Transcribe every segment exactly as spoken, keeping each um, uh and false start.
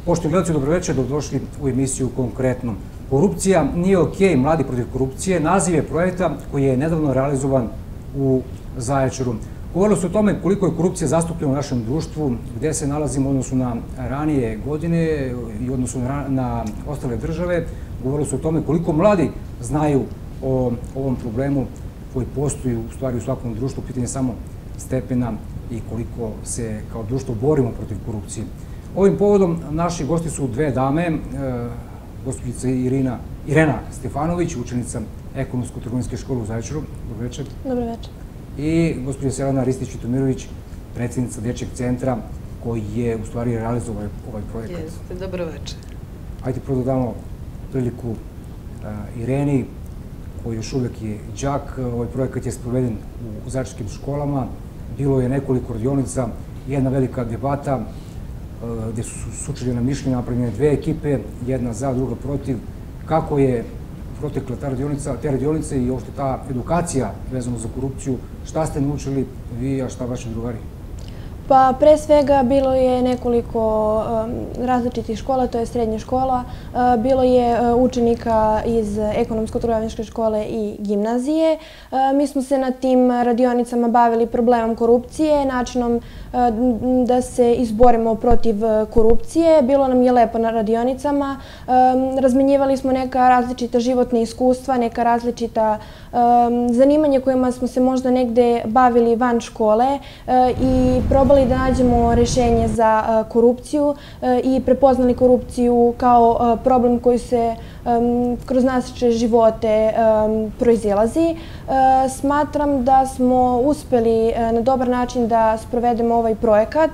Poštovani gledalci, dobroveče, dobrodošli u emisiju Konkretno. Korupcija nije okej, mladi protiv korupcije, naziv je projekta koji je nedavno realizovan u Zaječaru. Govorilo se o tome koliko je korupcija zastupljena u našem društvu, gde se nalazimo u odnosu na ranije godine i u odnosu na ostale države. Govorilo se o tome koliko mladi znaju o ovom problemu koji postoji u stvari u svakom društvu, pitanje samo stepena i koliko se kao društvo borimo protiv korupcije. Ovim povodom naši gosti su dve dame, gospođica Irena Stefanović, učenica Ekonomsko-trgovinske škole u Zaječaru. Dobro večer. Dobro večer. I gospođa Selena Ristić-Vitomirović, predsjednica Dečijeg centra koji je u stvari realizovao ovaj projekat. Jeste, dobro večer. Hajde prvo da damo priliku Ireni, koji još uvek je đak. Ovaj projekat je sproveden u zaječarskim školama. Bilo je nekoliko radionica, jedna velika debata gde su sučeljena mišljenja, napravljene dve ekipe, jedna za, druga protiv. Kako je protekla te radionice i uopšte ta edukacija vezana za korupciju? Šta ste naučili vi, a šta vaši drugari? Pa pre svega bilo je nekoliko različitih škola, to je srednja škola. Bilo je učenika iz Ekonomsko-trgovinske škole i gimnazije. Mi smo se na tim radionicama bavili problemom korupcije, načinom da se izborimo protiv korupcije. Bilo nam je lepo na radionicama. Razmenjivali smo neka različita životna iskustva, neka različita zanimanja kojima smo se možda negde bavili van škole i probali da nađemo rešenje za korupciju i prepoznali korupciju kao problem koji se kroz naše živote proizilazi. Smatram da smo uspeli na dobar način da sprovedemo ovaj projekat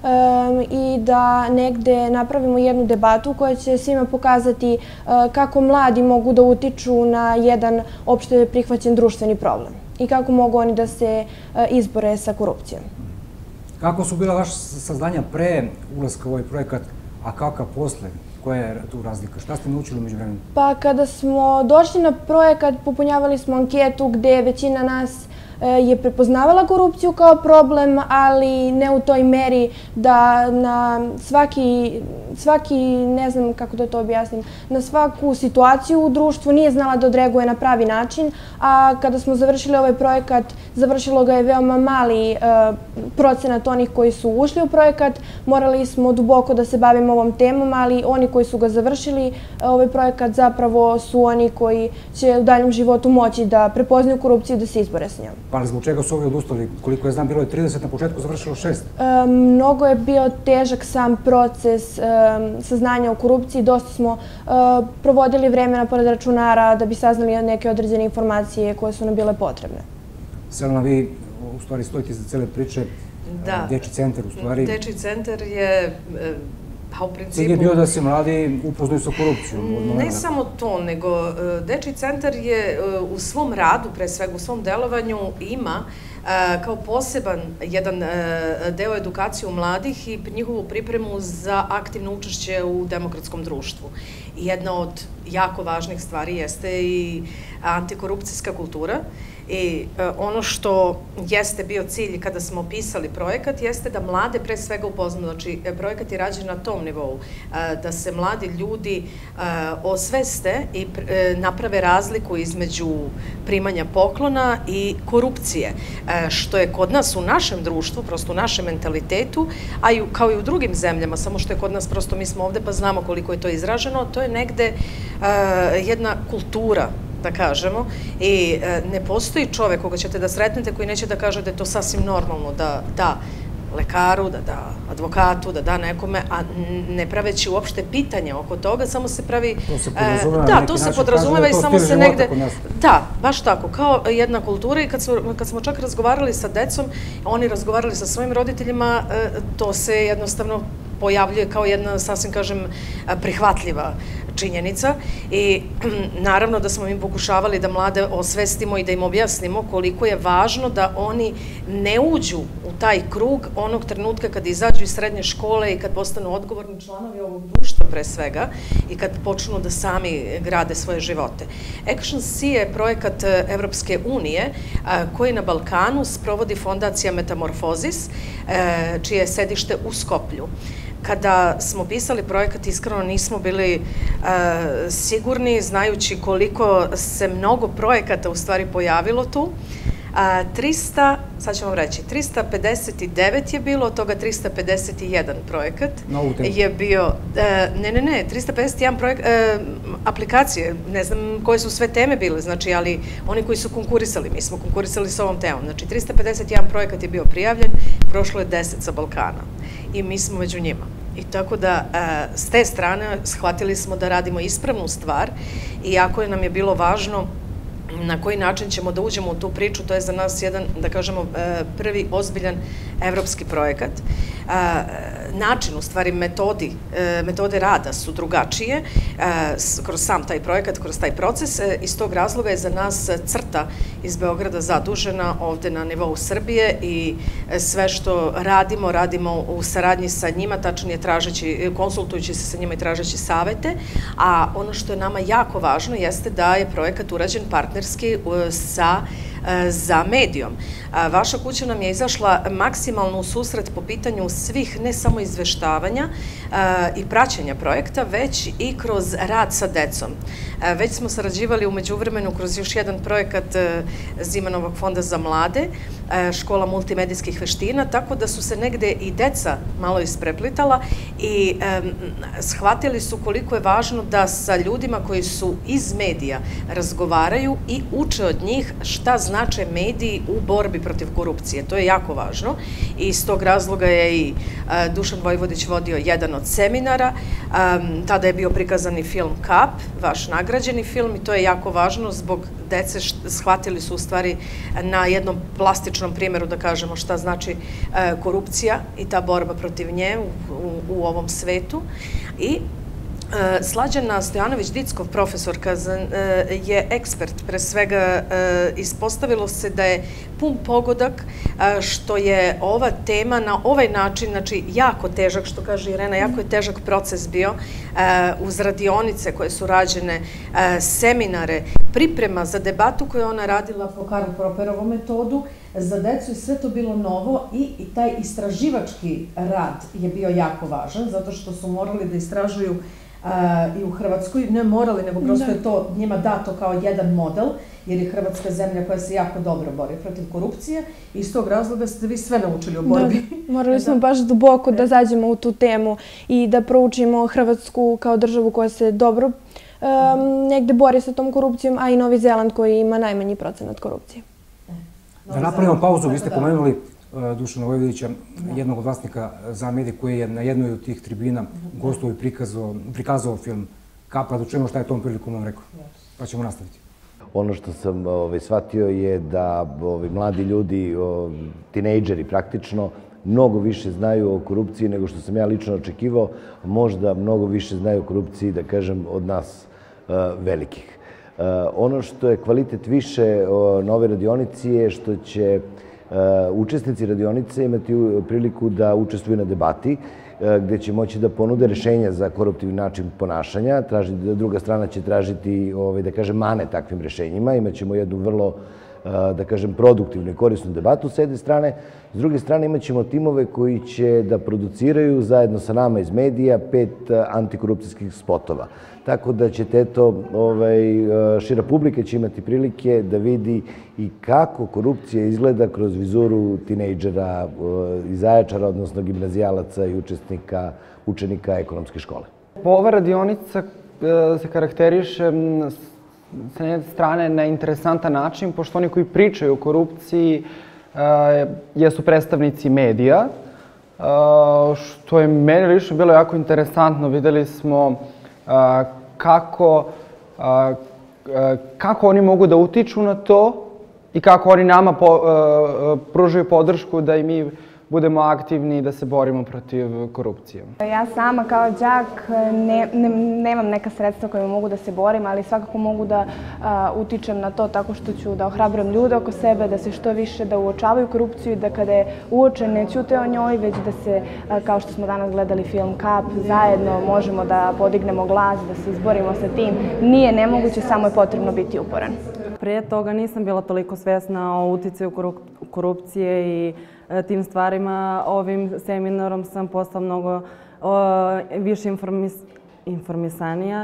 i da negde napravimo jednu debatu koja će svima pokazati kako mladi mogu da utiču na jedan opšte prihvaćen društveni problem i kako mogu oni da se izbore sa korupcijom. Kako su bila vaša saznanja pre ulaska u ovaj projekat, a kakva posle? Koja je tu razlika? Šta ste naučili među vremenu? Pa kada smo došli na projekat, popunjavali smo anketu gde većina nas je prepoznavala korupciju kao problem, ali ne u toj meri da na svaki, svaki, ne znam kako da to objasnim, na svaku situaciju u društvu nije znala da odreaguje na pravi način, a kada smo završili ovaj projekat, završilo ga je veoma mali procenat onih koji su ušli u projekat. Morali smo duboko da se bavimo ovom temom, ali oni koji su ga završili, ovaj projekat zapravo su oni koji će u daljem životu moći da prepoznaju korupciju i da se izbore s njom. Pa zbog čega su ovi odustali? Koliko je znam, bilo je trideset, na početku završilo šest. Mnogo je bio težak sam proces saznanja o korupciji. Dosta smo provodili vremena pored računara da bi saznali neke određene informacije koje su nam bile potrebne. Selena, vi u stvari stojite iza cele priče. Dečiji centar u stvari. Dečiji centar je... Pa u principu... Cilj je bio da se mladi upoznaju sa korupcijom. Ne samo to, nego Dečiji centar je u svom radu, pre svega u svom delovanju, ima kao poseban jedan deo edukaciju mladih i njihovu pripremu za aktivno učešće u demokratskom društvu. Jedna od jako važnih stvari jeste i antikorupcijska kultura. I ono što jeste bio cilj kada smo pisali projekat jeste da mlade pre svega upoznamo. Znači, projekat je rađen na tom nivou, da se mladi ljudi osveste i naprave razliku između primanja poklona i korupcije, što je kod nas u našem društvu, prosto u našem mentalitetu, a kao i u drugim zemljama, samo što je kod nas prosto mi smo ovde pa znamo koliko je to izraženo, to je negde jedna kultura, da kažemo, i ne postoji čovek koga ćete da sretnete koji neće da kaže da je to sasvim normalno, da da lekaru, da da advokatu, da da nekome, a ne praveći uopšte pitanja oko toga, samo se pravi... To se podrazumeva. Da, to se podrazumeva i samo se negde... Da, baš tako, kao jedna kultura i kad smo čak razgovarali sa decom, oni razgovarali sa svojim roditeljima, to se jednostavno pojavljuje kao jedna, sasvim kažem, prihvatljiva činjenica i naravno da smo im pokušavali da mlade osvestimo i da im objasnimo koliko je važno da oni ne uđu u taj krug onog trenutka kad izađu iz srednje škole i kad postanu odgovorni članovi ovog društva pre svega i kad počnu da sami grade svoje živote. Action C je projekat Evropske unije koji na Balkanu sprovodi fondacija Metamorfozis, čije je sedište u Skoplju. Kada smo pisali projekat, iskreno nismo bili sigurni, znajući koliko se mnogo projekata u stvari pojavilo tu. trista, sad ćemo reći, trista pedeset devet je bilo, od toga trista pedeset jedan projekat je bio, ne, ne, ne, trista pedeset jedan projekat, aplikacije, ne znam koje su sve teme bile, znači, ali oni koji su konkurisali, mi smo konkurisali s ovom temom, znači trista pedeset jedan projekat je bio prijavljen, prošlo je deset sa Balkana i mi smo među njima. I tako da, s te strane, shvatili smo da radimo ispravnu stvar, iako nam je bilo važno na koji način ćemo da uđemo u tu priču, to je za nas jedan, da kažemo, prvi ozbiljan evropski projekat. Način, u stvari, metodi, metode rada su drugačije kroz sam taj projekat, kroz taj proces. Iz tog razloga je za nas CRTA iz Beograda zadužena ovde na nivou Srbije i sve što radimo, radimo u saradnji sa njima, tačnije tražeći, konsultujući se sa njima i tražeći savete, a ono što je nama jako važno jeste da je projekat urađen partnerski sa za medijom. Vaša kuća nam je izašla maksimalno u susret po pitanju svih, ne samo izveštavanja i praćenja projekta, već i kroz rad sa decom. Već smo sarađivali u međuvremenu kroz još jedan projekat Zimanovog fonda za mlade, škola multimedijskih veština, tako da su se negde i deca malo ispreplitala i shvatili su koliko je važno da sa ljudima koji su iz medija razgovaraju i uče od njih šta znače mediji u borbi protiv korupcije. To je jako važno i iz tog razloga je i Dušan Vojvodić vodio jedan od seminara. Tada je bio prikazan i film Kap, vaš nagrađeni film, i to je jako važno zbog dece, shvatili su u stvari na jednom plastičnom primjeru, da kažemo, šta znači korupcija i ta borba protiv nje u ovom svetu. I Slađana Stojanović-Dickov, profesorka, je ekspert. Pre svega ispostavilo se da je pun pogodak što je ova tema na ovaj način, znači jako težak, što kaže Irena, jako je težak proces bio, uz radionice koje su rađene, seminare, priprema za debatu koju je ona radila po Karl Properovu metodu, za decu je sve to bilo novo i taj istraživački rad je bio jako važan, zato što su morali da istražuju i u Hrvatskoj, ne morali, nego prosto je to njima dato kao jedan model, jer je Hrvatska zemlja koja se jako dobro bori protiv korupcije i iz tog razloga ste vi sve naučili o borbi. Morali smo baš duboko da zađemo u tu temu i da proučimo Hrvatsku kao državu koja se dobro negde bori sa tom korupcijom, a i Novi Zeland koji ima najmanji procenat korupcije. Da napravimo pauzu, vi ste pomenuli Dušana Vojvodića, jednog od vlasnika za medije koji je na jednoj od tih tribina gostovao i prikazao film Kapa, da čujemo šta je tom prilikom nam rekao, pa ćemo nastaviti. Ono što sam shvatio je da mladi ljudi, tinejdžeri praktično, mnogo više znaju o korupciji nego što sam ja lično očekivao, možda mnogo više znaju o korupciji, da kažem, od nas velikih. Ono što je kvalitet više na ove radionici je što će učesnici radionice imati priliku da učestvuju na debati, gde će moći da ponude rešenja za koruptivni način ponašanja. Druga strana će tražiti, da kažem, mane takvim rešenjima. Imaćemo jednu vrlo, da kažem, produktivnu i korisnu debatu s jedne strane. S druge strane imat ćemo timove koji će da produciraju zajedno sa nama iz medija pet antikorupcijskih spotova. Tako da ćete, eto, šira publika će imati prilike da vidi i kako korupcija izgleda kroz vizuru tinejdžera iz Zaječara, odnosno gimnazijalaca i učenika ekonomske škole. Ova radionica se karakteriše sa jedne strane na interesantan način, pošto oni koji pričaju o korupciji jesu predstavnici medija, što je meni lično bilo jako interesantno. Videli smo kako oni mogu da utiču na to i kako oni nama pružaju podršku da i mi budemo aktivni i da se borimo protiv korupcije. Ja sama kao đak nemam neka sredstva kojima mogu da se borim, ali svakako mogu da utičem na to tako što ću da ohrabram ljude oko sebe, da se što više da uočavaju korupciju i da kada je uoče ne ćute o njoj, već da se, kao što smo danas gledali film Kap, zajedno možemo da podignemo glas, da se izborimo sa tim. Nije nemoguće, samo je potrebno biti uporan. Prije toga nisam bila toliko svesna o uticaju korupcije i tim stvarima. Ovim seminarom sam postala mnogo više informisanija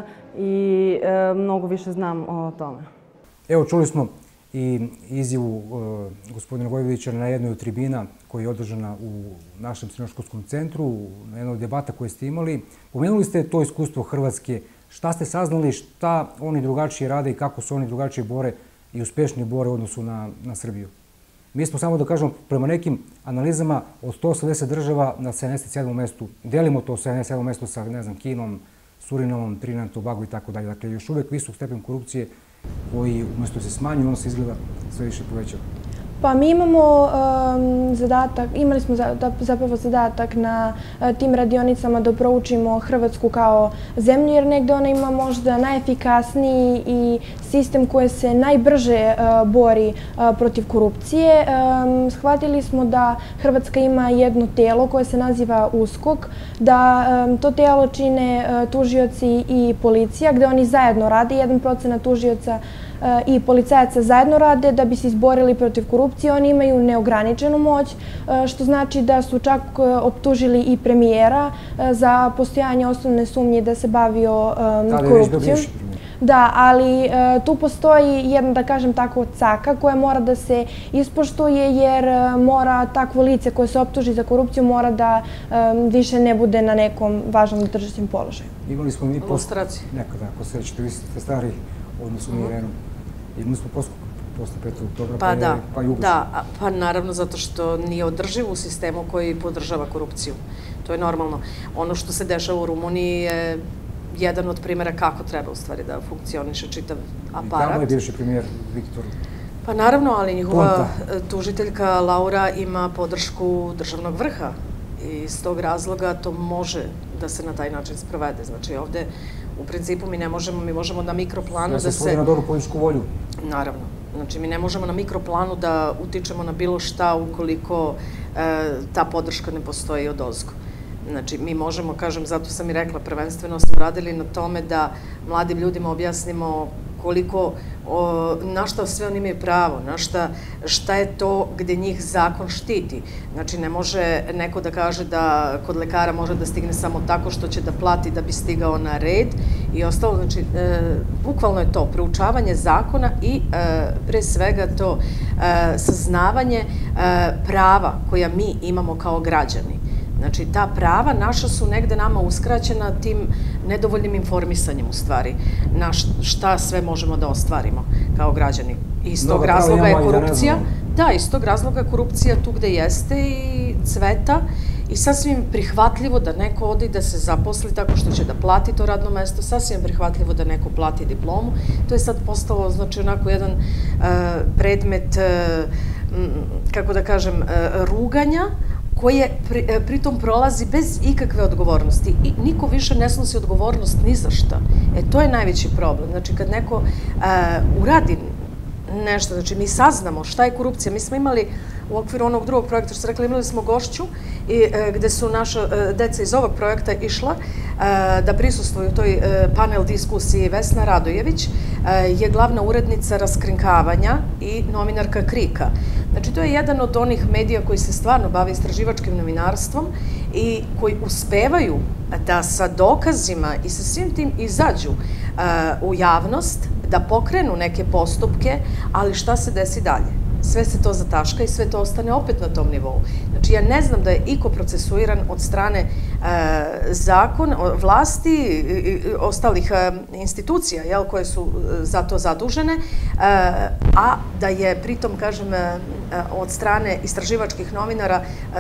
i mnogo više znam o tome. Evo, čuli smo i izjavu gospodina Vojvodića na jednoj od tribina koja je održana u našem srednjoškolskom centru, na jednoj od debata koje ste imali. Pomenuli ste to iskustvo Hrvatske. Šta ste saznali, šta oni drugačije rade i kako se oni drugačije bore i uspešnije bore u odnosu na Srbiju? Mi smo, samo da kažemo, prema nekim analizama od sto osamdeset država na sedamdeset sedmom mestu. Delimo to sedamdeset sedmo mesto sa, ne znam, Kinom, Surinamom, Trinidad, Tobago i tako dalje. Dakle, još uvek visok stepen korupcije koji umjesto se smanjuje, on se izgleda sve više povećava. Pa mi imamo zadatak, imali smo zapravo zadatak na tim radionicama da proučimo Hrvatsku kao zemlju, jer negde ona ima možda najefikasniji i sistem koji se najbrže bori protiv korupcije. Shvatili smo da Hrvatska ima jedno telo koje se naziva USKOK, da to telo čine tužioci i policija, gde oni zajedno rade, jedan procenat tužioca i policajaca zajedno rade da bi se izborili protiv korupcije. Oni imaju neograničenu moć, što znači da su čak optužili i premijera za postojanje osnovne sumnje da se bavio korupcijom. Da, ali tu postoji jedna, da kažem tako, caka koja mora da se ispoštuje, jer mora takvo lice koje se optuži za korupciju mora da više ne bude na nekom važnom državnom položaju. Imali smo mi ilustraciju. Nekada, ako se ćete, vi ste stari odnosno mi Irenom. Imali smo posle petog oktobra, pa da, pa i ugašen. Da, pa naravno zato što nije održiv u sistemu koji podržava korupciju. To je normalno. Ono što se dešava u Rumuniji je jedan od primjera kako treba u stvari da funkcioniše čitav aparat. I tamo je bivši premijer Viktor. Pa naravno, ali njihova tužiteljka Laura ima podršku državnog vrha i iz tog razloga to može da se na taj način sprovede. Znači ovde u principu mi ne možemo, mi možemo na mikroplanu da se... Da se svodi na dobru političku volju. Naravno. Znači mi ne možemo na mikroplanu da utičemo na bilo šta ukoliko ta podrška ne postoji odozgo. Znači, mi možemo, kažem, zato sam i rekla, prvenstveno smo radili na tome da mladim ljudima objasnimo koliko, na šta sve oni imaju pravo, na šta je to gde njih zakon štiti. Znači, ne može neko da kaže da kod lekara može da stigne samo tako što će da plati da bi stigao na red i ostalo. Znači, bukvalno je to proučavanje zakona i pre svega to saznavanje prava koja mi imamo kao građani. Znači, ta prava naša su negde nama uskraćena tim nedovoljnim informisanjem, u stvari, na šta sve možemo da ostvarimo kao građani. Iz tog razloga je korupcija, da, iz tog razloga je korupcija tu gde jeste i cveta i sasvim prihvatljivo da neko ode i da se zaposli tako što će da plati to radno mesto, sasvim prihvatljivo da neko plati diplomu. To je sad postalo, znači, onako jedan predmet, kako da kažem, ruganja, koje pritom prolazi bez ikakve odgovornosti i niko više ne snosi odgovornost ni za šta. E, to je najveći problem. Znači, kad neko uradi nešto, znači mi saznamo šta je korupcija. Mi smo imali u okviru onog drugog projekta, što ste rekli, imali smo gošću gde su naša deca iz ovog projekta išla da prisustvuju toj panel diskusiji. Vesna Radojević je glavna urednica Raskrinkavanja i novinarka Krika. Znači, to je jedan od onih medija koji se stvarno bave istraživačkim novinarstvom i koji uspevaju da sa dokazima i sa svim tim izađu u javnost, da pokrenu neke postupke, ali šta se desi dalje? Sve se to zataška i sve to ostane opet na tom nivou. Znači, ja ne znam da je iko procesuiran od strane zakona, vlasti i ostalih institucija koje su za to zadužene, a da je pritom, kažem, od strane istraživačkih novinara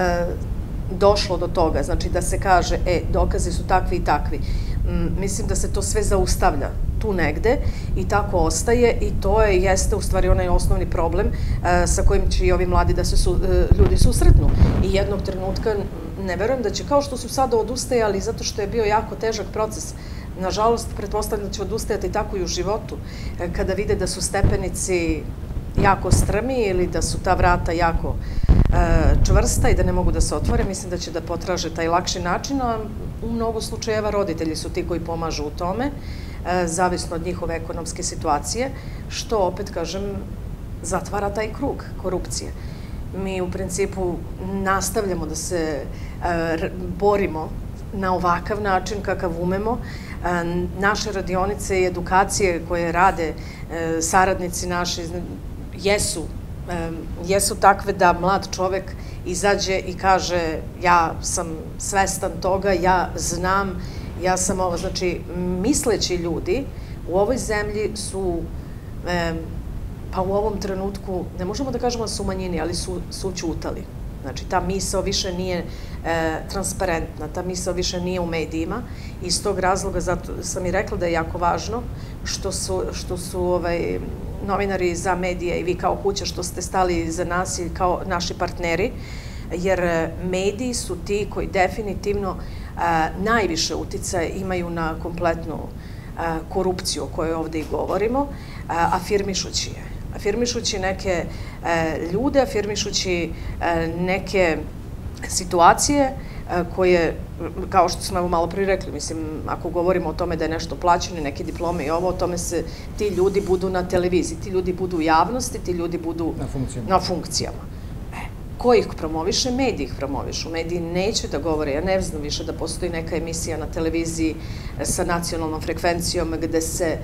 došlo do toga, znači da se kaže, e, dokazi su takvi i takvi. Mislim da se to sve zaustavlja tu negde i tako ostaje i to je, jeste u stvari onaj osnovni problem sa kojim će i ovi mladi da se ljudi susretnu. I jednog trenutka, ne verujem da će, kao što su sada odustajali, zato što je bio jako težak proces, nažalost, pretpostavljam da će odustajati tako i u životu, kada vide da su stepenici jako strmi ili da su ta vrata jako čvrsta i da ne mogu da se otvore, mislim da će da potraže taj lakši način, a u mnogo slučajeva roditelji su ti koji pomažu u tome, zavisno od njihove ekonomske situacije, što, opet kažem, zatvara taj krug korupcije. Mi u principu nastavljamo da se borimo na ovakav način kakav umemo. Naše radionice i edukacije koje rade saradnici naši jesu, jesu takve da mlad čovek izađe i kaže ja sam svestan toga, ja znam, ja sam ovo, znači misleći ljudi u ovoj zemlji su, pa u ovom trenutku, ne možemo da kažemo da su u manjini, ali su ćutali. Znači, ta misao više nije transparentna, ta misao više nije u medijima. Iz tog razloga, zato sam i rekla da je jako važno što su novinari za medije i vi kao kuća što ste stali za nas i kao naši partneri, jer mediji su ti koji definitivno najviše uticaja imaju na kompletnu korupciju o kojoj ovde i govorimo, afirmišući je. Afirmišući neke ljude, afirmišući neke situacije koje, kao što smo malo prije rekli, mislim, ako govorimo o tome da je nešto plaćeno, neke diplome i ovo, o tome se ti ljudi budu na televiziji, ti ljudi budu u javnosti, ti ljudi budu na funkcijama. Ko ih promoviše? Mediji ih promovišu. Mediji neće da govore, ja ne znam više da postoji neka emisija na televiziji sa nacionalnom frekvencijom gde se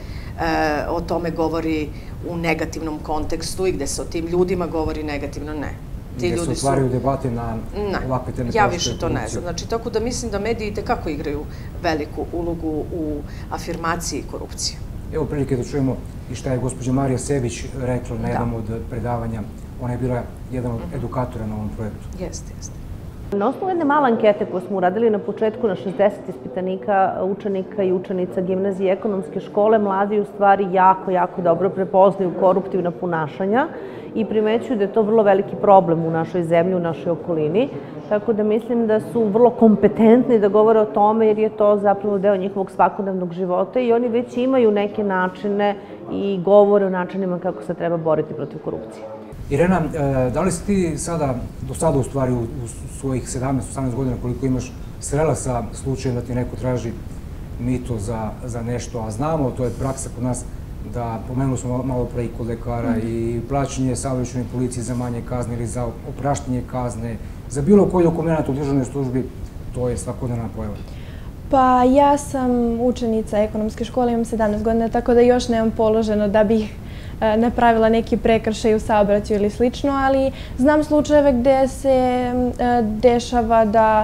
o tome govori u negativnom kontekstu i gde se o tim ljudima govori negativno, ne. Gde se otvaraju debate na ovakve teme. Ja više to ne znam. Znači, tako da mislim da mediji i tekako igraju veliku ulogu u afirmaciji korupcije. Evo prilike da čujemo i šta je gospođa Marija Sebić rekla na jednom od predavanja. Ona je bila jedan od edukatora na ovom projektu. Jeste, jeste. Na osnovu jedne male ankete koju smo uradili na početku na šezdeset ispitanika, učenika i učenica gimnazije ekonomske škole, mladi u stvari jako, jako dobro prepoznaju koruptivna ponašanja i primećuju da je to vrlo veliki problem u našoj zemlji, u našoj okolini. Tako da mislim da su vrlo kompetentni da govore o tome jer je to zapravo deo njihovog svakodnevnog života i oni već imaju neke načine i govore o načinima kako se treba boriti protiv korupcije. Irena, da li si ti sada, do sada u stvari u svojih sedamnaest osamnaest godina koliko imaš, srela sa slučajem da ti neko traži mito za nešto, a znamo, to je praksa kod nas, da pomenuli smo malo pre i kod lekara i plaćanje saobraćajnoj policiji za manje kazne ili za opraštanje kazne, za bilo koji dokument u državnoj službi, to je svakodnevna pojava. Pa ja sam učenica ekonomske škole, imam sedamnaest godina, tako da još nemam položeno da bih napravila neki prekršaj u saobraćaju ili slično, ali znam slučajeve gde se dešava da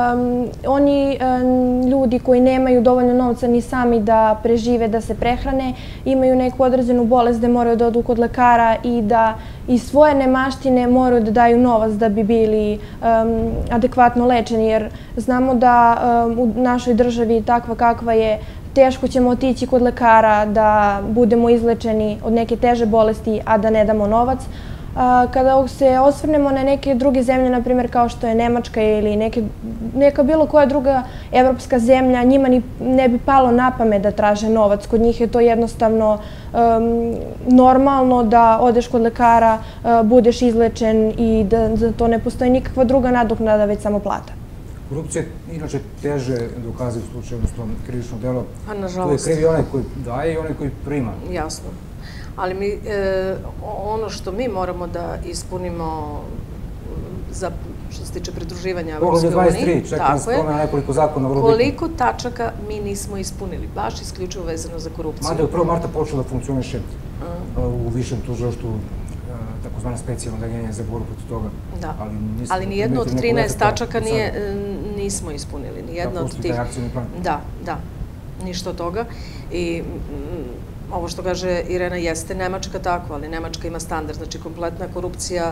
oni ljudi koji nemaju dovoljno novca ni sami da prežive, da se prehrane, imaju neku određenu bolest gde moraju da odu kod lekara i da iz svoje nemaštine moraju da daju novac da bi bili adekvatno lečeni, jer znamo da u našoj državi takva kakva je, teško ćemo otići kod lekara da budemo izlečeni od neke teže bolesti, a da ne damo novac. Kada se osvrnemo na neke druge zemlje, na primjer kao što je Nemačka ili neka bilo koja druga evropska zemlja, njima ne bi palo na pamet da traže novac. Kod njih je to jednostavno normalno da odeš kod lekara, budeš izlečen i da za to ne postoji nikakva druga nadoknada, već samo plata. Korupcija je inače teže dokaziv slučaj, odnosno krivično delo. Pa, nažalost. Tu je kriv i onaj koji daje i onaj koji prima. Jasno. Ali mi, ono što mi moramo da ispunimo za, što se tiče pridruživanja Evropskoj uniji, dvadeset tri, čekaj nas promena nekoliko zakona. Koliko tačaka mi nismo ispunili, baš isključivo vezano za korupciju. Mada je od prvog marta počelo da funkcioniše u višem tužilaštvu takozvana specijalna odeljenja za borbu protiv toga. Da, ali nijedno od trinaest tačaka nismo ispunili. Nijedno od tih. Da, da, ništa od toga. I ovo što kaže Irena jeste Nemačka tako, ali Nemačka ima standard. Znači, kompletna korupcija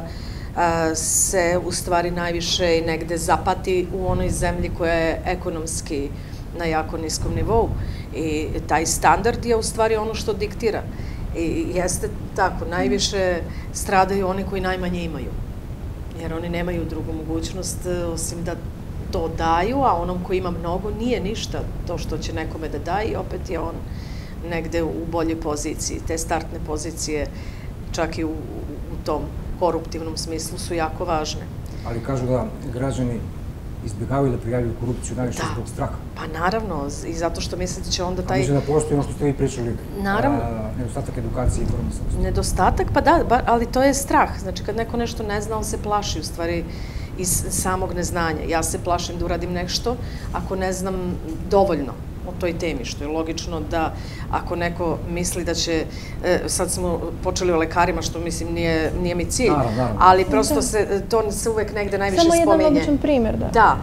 se u stvari najviše i negde zapati u onoj zemlji koja je ekonomski na jako niskom nivou. I taj standard je u stvari ono što diktira. I jeste tako, najviše stradaju oni koji najmanje imaju. Jer oni nemaju drugu mogućnost osim da to daju, a onom koji ima mnogo nije ništa to što će nekome da daje i opet je on negde u boljoj poziciji. Te startne pozicije, čak i u tom koruptivnom smislu, su jako važne. Ali kažu da građani izbjegavaju da prijavljaju korupciju najviše zbog straha. Pa naravno, i zato što mislite će onda taj... A mislim da postoji ono što ste vi pričali, nedostatak edukacije i informisanosti. Nedostatak, pa da, ali to je strah. Znači, kad neko nešto ne zna, on se plaši u stvari iz samog neznanja. Ja se plašim da uradim nešto ako ne znam dovoljno o toj temi, što je logično da ako neko misli da će, sad smo počeli o lekarima, što mislim nije mi cilj, ali prosto se, to se uvek negde najviše spominje. Samo jedan običan primjer, da. Da,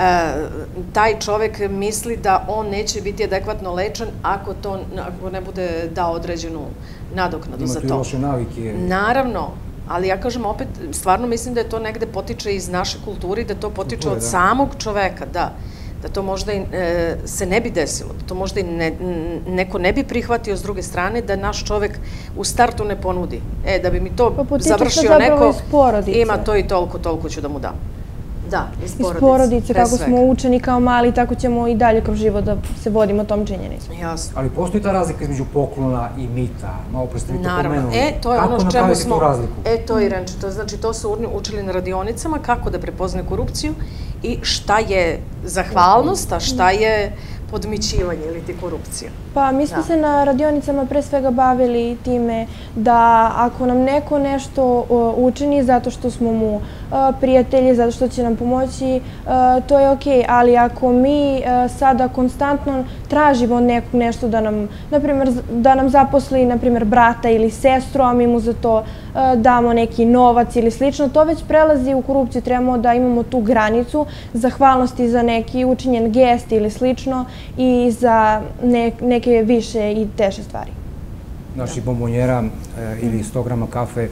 taj čovek misli da on neće biti adekvatno lečen ako to, ako ne bude dao određenu nadoknadu za to. Ima tu i loše navike. Naravno, ali ja kažem opet, stvarno mislim da je to negde potiče iz naše kulture i da to potiče od samog čoveka, da. Da to možda se ne bi desilo, da to možda i neko ne bi prihvatio s druge strane, da naš čovek u startu ne ponudi. E, da bi mi to završio neko, ima to i toliko, toliko ću da mu dam. Da, iz porodice. Iz porodice, kako smo učeni kao mali, tako ćemo i dalje kroz život da se vodimo tom činjenicom. Jasno. Ali postoji ta razlika između poklona i mita? Malo pre ste vi to pomenuli. Naravno. E, to je ono čemu smo... E, to je Irenče. Znači, to su učili na radionicama, kako da prepoznaju korupciju i šta je zahvalnost, a šta je podmićivanje ili ti korupcija. Pa mi smo se na radionicama pre svega bavili time da ako nam neko nešto učini zato što smo mu prijatelji, zato što će nam pomoći, to je okej, ali ako mi sada konstantno tražimo od nekog nešto da nam, na primjer, da nam zaposli, na primjer, brata ili sestru, a mi mu za to damo neki novac ili slično, to već prelazi u korupciju. Trebamo da imamo tu granicu zahvalnosti za neki učinjen gest ili slično i za neke više i teže stvari. Znači, bombonjera ili sto grama kafe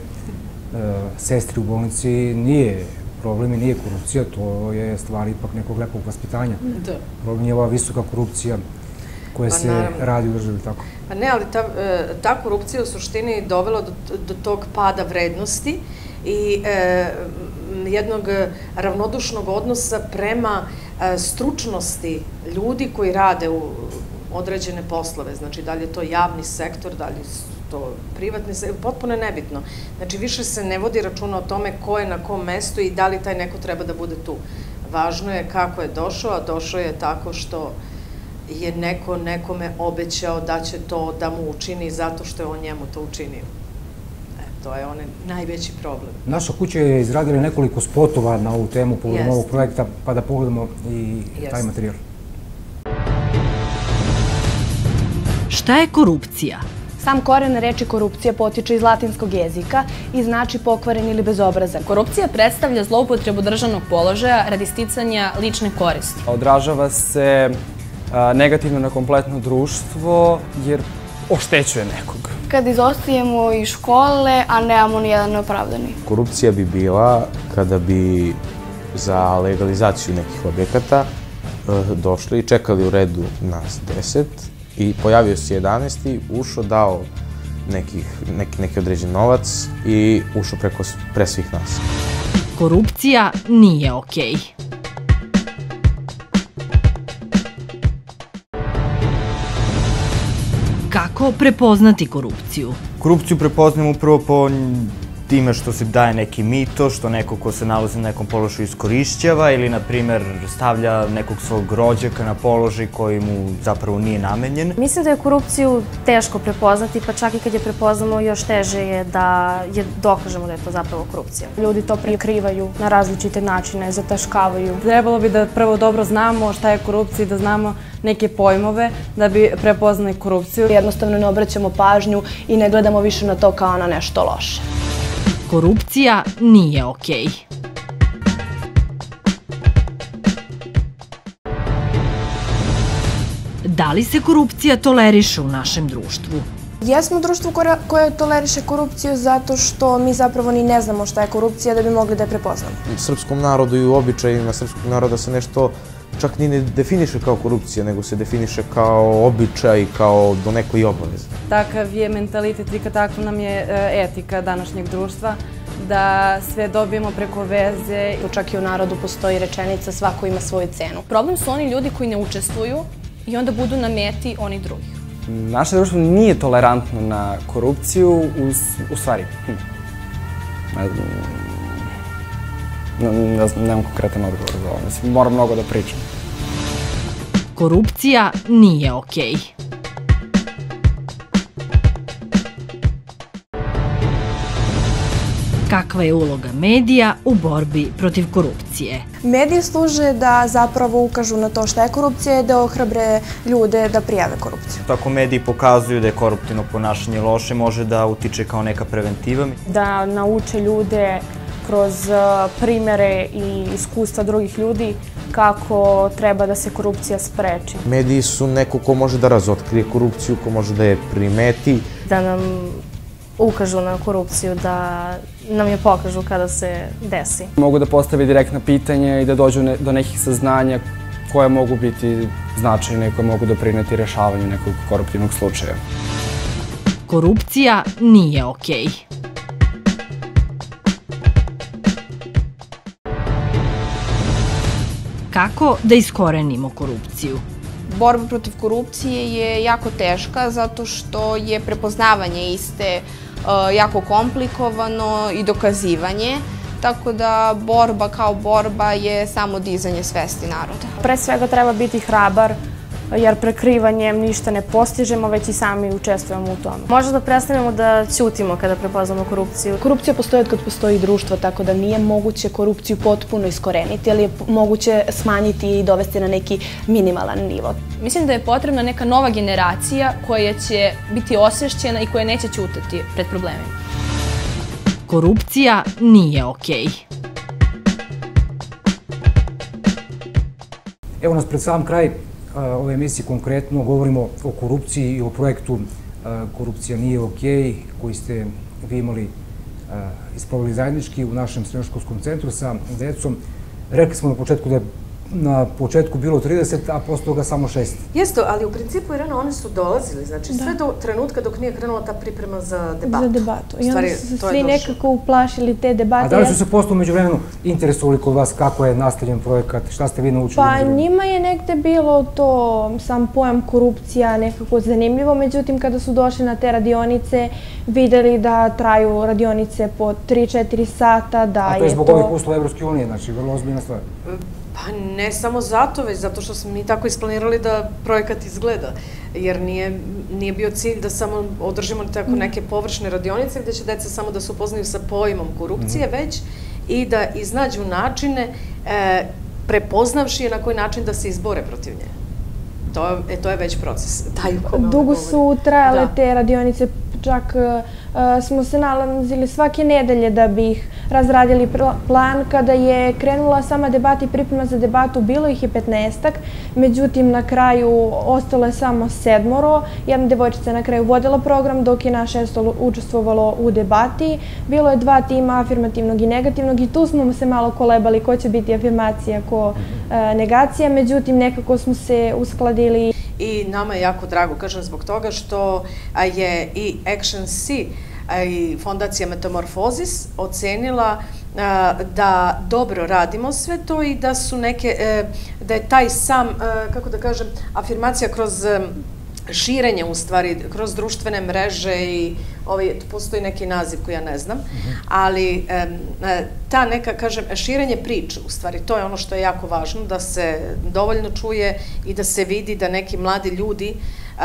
sestri u bolnici nije problem i nije korupcija, to je stvar ipak nekog lepog vaspitanja. Problem je ova visoka korupcija koja se radi u državi, tako? Pa ne, ali ta korupcija u suštini dovela do tog pada vrednosti i jednog ravnodušnog odnosa prema stručnosti ljudi koji rade u određene poslove. Znači, da li je to javni sektor, da li je to privatni sektor, potpuno je nebitno. Znači, više se ne vodi računa o tome ko je na kom mestu i da li taj neko treba da bude tu. Važno je kako je došao, a došao je tako što je neko nekome obećao da će to da mu učini zato što je on njemu to učinio. To je onaj najveći problem. Naša kuća je izradila nekoliko spotova na ovu temu povodom ovog projekta, pa da pogledamo i taj materijal. Šta je korupcija? Sam koren reči korupcija potiče iz latinskog jezika i znači pokvaren ili bezobrazan. Korupcija predstavlja zloupotrebu državnog položaja radi sticanja lične koristi. Odražava se negativno na kompletno društvo jer oštećuje nekog. Kad izostajemo iz škole, a nemamo nijedan opravdani. Korupcija bi bila kada bi za legalizaciju nekih objekata došli i čekali u redu nas deset i pojavio se jedanaesti, ušao, dao neki određen novac i ušao pre svih nas. Korupcija nije okej. Kako prepoznati korupciju? Korupciju prepoznamo upravo po time što se daje neki mito, što neko ko se nalazi na nekom položaju iskorišćava ili, na primjer, stavlja nekog svog rođaka na položaj koji mu zapravo nije namenjen. Mislim da je korupciju teško prepoznati, pa čak i kad je prepoznamo, još teže je da dokažemo da je to zapravo korupcija. Ljudi to prikrivaju na različite načine, zataškavaju. Trebalo bi da prvo dobro znamo šta je korupcija, da znamo neke pojmove da bi prepoznali korupciju. Jednostavno ne obraćamo pažnju i ne gledamo više na to kao na nešto loše. Korupcija nije okej. Da li se korupcija toleriše u našem društvu? Jesmo društvo koje toleriše korupciju zato što mi zapravo ni ne znamo šta je korupcija da bi mogli da je prepoznamo. Srpskom narodu i u običajima srpskog naroda se nešto čak ni ne definiše kao korupcija, nego se definiše kao običaj, kao do neko i obaveza. Takav je mentalitet i takva nam je etika današnjeg društva, da sve dobijemo preko veze. Čak i u narodu postoji rečenica svako ima svoju cenu. Problem su oni ljudi koji ne učestvuju i onda budu na meti onih drugih. Naše društvo nije tolerantno na korupciju, u stvari. Nemam konkretan odgovor za ovo. Mislim, moram mnogo da pričam. Korupcija nije okej. kakva je uloga medija u borbi protiv korupcije. Mediji služe da zapravo ukažu na to šta je korupcija i da ohrabre ljude da prijave korupciju. Ako mediji pokazuju da je koruptivno ponašanje loše, može da utiče kao neka preventiva. Da nauče ljude kroz primjere i iskustva drugih ljudi kako treba da se korupcija spreči. Mediji su neko ko može da razotkrije korupciju, ko može da je primeti. Da nam ukažu na korupciju, da nam je pokažu kada se desi. Mogu da postave direktna pitanja i da dođu do nekih saznanja koje mogu biti značajne i koje mogu doprineti rešavanju nekog koruptivnog slučaja. Korupcija nije okej. Kako da iskorenimo korupciju? Borba protiv korupcije je jako teška zato što je prepoznavanje iste jako komplikovano i dokazivanje, tako da borba kao borba je samo dizanje svesti naroda. Pre svega treba biti hrabar, jer prekrivanjem ništa ne postižemo, već i sami učestvujemo u tome. Možda da prestanemo da ćutimo kada prepoznamo korupciju. Korupcija postoji od kad postoji društvo, tako da nije moguće korupciju potpuno iskoreniti, ali je moguće smanjiti i dovesti na neki minimalan nivo. Mislim da je potrebna neka nova generacija koja će biti osvešćena i koja neće ćutati pred problemima. Korupcija nije okej. Evo nas pred sam kraj ove emisije, konkretno govorimo o korupciji i o projektu Korupcija nije okej, koji ste vi imali isproveli zajednički u našem srednjoškolskom centru sa decom. Rekli smo na početku da je na početku bilo trideset, a posle toga samo šest. Jeste, ali u principu, Irena, oni su dolazili, znači sve do trenutka dok nije krenula ta priprema za debatu. Za debatu. I onda su se svi nekako uplašili te debate. A da li su se posle umeđu vremenu interesovali kod vas kako je nastavljen projekat, šta ste vi naučili? Pa njima je negde bilo to, sam pojam korupcija nekako zanimljivo, međutim kada su došli na te radionice, videli da traju radionice po tri četiri sata, da je to... A to je zbog ovih uslova Evropske unije, znači vrlo ozbiljna stvar. Pa ne samo zato, već zato što smo mi tako isplanirali da projekat izgleda. Jer nije bio cilj da samo održimo tako neke površne radionice gde će deca samo da se upoznaju sa pojmom korupcije, već i da iznađu načine, prepoznavši je na koji način da se izbore protiv nje. To je već proces. Dugo su trajale te radionice, čak smo se nalazili svake nedelje da bi ih razradili plan. Kada je krenula sama debata i priprema za debatu, bilo ih je petnaestak, međutim na kraju ostalo je samo sedmoro. Jedna devojčica je na kraju vodila program, dok je naš šesto učestvovalo u debati. Bilo je dva tima, afirmativnog i negativnog, i tu smo se malo kolebali ko će biti afirmacija, ko negacija, međutim nekako smo se uskladili. I nama je jako drago, kažem, zbog toga što je i Action C i Fondacija Metamorfozis ocenila da dobro radimo sve to i da su neke, da je taj sam, kako da kažem, afirmacija kroz širenje, u stvari, kroz društvene mreže i postoji neki naziv koji ja ne znam, ali ta neka, kažem, širenje priče, u stvari, to je ono što je jako važno, da se dovoljno čuje i da se vidi da neki mladi ljudi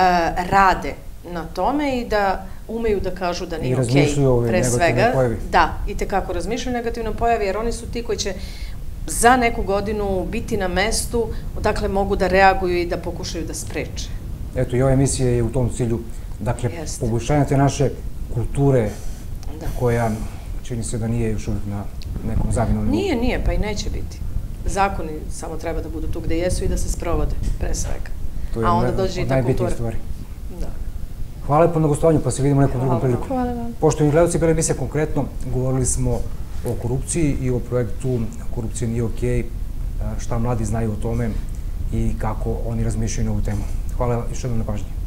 rade na tome i da umeju da kažu da nije okej, pre svega. Da, i tekako razmišljaju o negativnoj pojavi, jer oni su ti koji će za neku godinu biti na mestu, odakle mogu da reaguju i da pokušaju da spreče. Eto, i ova emisija je u tom cilju, dakle, poboljšanja te naše kulture, koja čini se da nije još uvijek na nekom zavinom nivou. Nije, nije, pa i neće biti. Zakoni samo treba da budu tu gde jesu i da se sprovode, pre svega. A onda dođe i ta kultura. Hvala lepo na gostovanju, pa se vidimo nekom drugom priliku. Hvala vam. Poštovani gledalci, bila emisija konkretno, govorili smo o korupciji i o projektu Korupcija nije okej, šta mladi znaju o tome i kako oni razmišljaju na ovu temu. Hvala još jednom na pažnji.